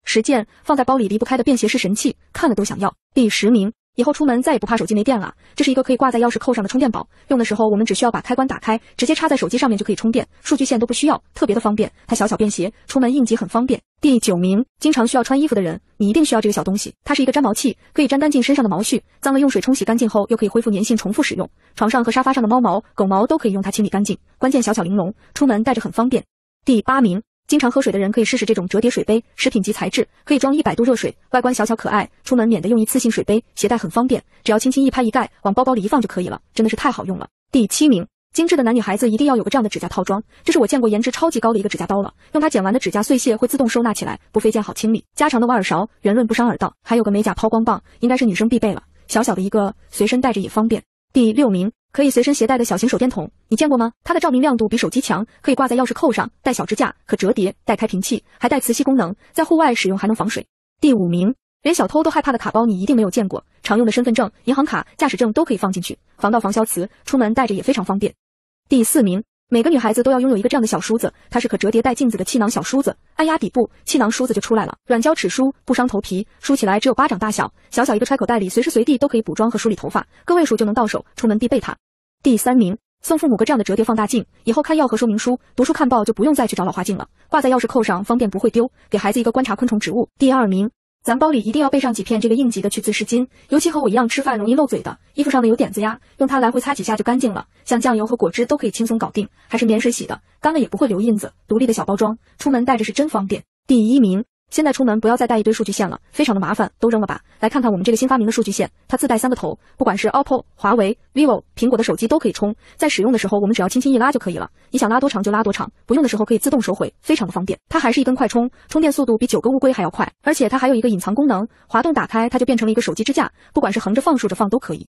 10件放在包里离不开的便携式神器，看了都想要。第10名。以后出门再也不怕手机没电了，这是一个可以挂在钥匙扣上的充电宝，用的时候我们只需要把开关打开，直接插在手机上面就可以充电，数据线都不需要，特别的方便。它小巧便携，出门应急很方便。第9名，经常需要穿衣服的人，你一定需要这个小东西，它是一个粘毛器，可以粘干净身上的毛絮，脏了用水冲洗干净后又可以恢复粘性重复使用。床上和沙发上的猫毛、狗毛都可以用它清理干净，关键小巧玲珑，出门带着很方便。第8名。经常喝水的人可以试试这种折叠水杯，食品级材质，可以装100度热水，外观小巧可爱，出门免得用一次性水杯，携带很方便，只要轻轻一拍一盖，往包包里一放就可以了，真的是太好用了。第7名，精致的男女孩子一定要有个这样的指甲套装，这是我见过颜值超级高的一个指甲刀了，用它剪完的指甲碎屑会自动收纳起来，不费劲好清理。加长的挖耳勺，圆润不伤耳道，还有个美甲抛光棒，应该是女生必备了，小小的一个，随身带着也方便。第6名。可以随身携带的小型手电筒，你见过吗？它的照明亮度比手机强，可以挂在钥匙扣上，带小支架，可折叠，带开瓶器，还带磁吸功能，在户外使用还能防水。第5名，连小偷都害怕的卡包你一定没有见过，常用的身份证、银行卡、驾驶证都可以放进去，防盗防消磁，出门带着也非常方便。第4名，每个女孩子都要拥有一个这样的小梳子，它是可折叠带镜子的气囊小梳子，按压底部，气囊梳子就出来了，软胶齿梳，不伤头皮，梳起来只有巴掌大小，小小一个揣口袋里，随时随地都可以补妆和梳理头发，个位数就能到手，出门必备它。第3名，送父母个这样的折叠放大镜，以后看药和说明书、读书看报就不用再去找老花镜了，挂在钥匙扣上方便不会丢，给孩子一个观察昆虫植物。第2名，咱包里一定要备上几片这个应急的去渍湿巾，尤其和我一样吃饭容易漏嘴的，衣服上的有点子呀，用它来回擦几下就干净了，像酱油和果汁都可以轻松搞定，还是免水洗的，干了也不会留印子，独立的小包装，出门带着是真方便。第1名。现在出门不要再带一堆数据线了，非常的麻烦，都扔了吧。来看看我们这个新发明的数据线，它自带3个头，不管是 OPPO、华为、vivo、苹果的手机都可以充，在使用的时候我们只要轻轻一拉就可以了，你想拉多长就拉多长，不用的时候可以自动收回，非常的方便。它还是一根快充，充电速度比9个乌龟还要快，而且它还有一个隐藏功能，滑动打开它就变成了一个手机支架，不管是横着放、竖着放都可以。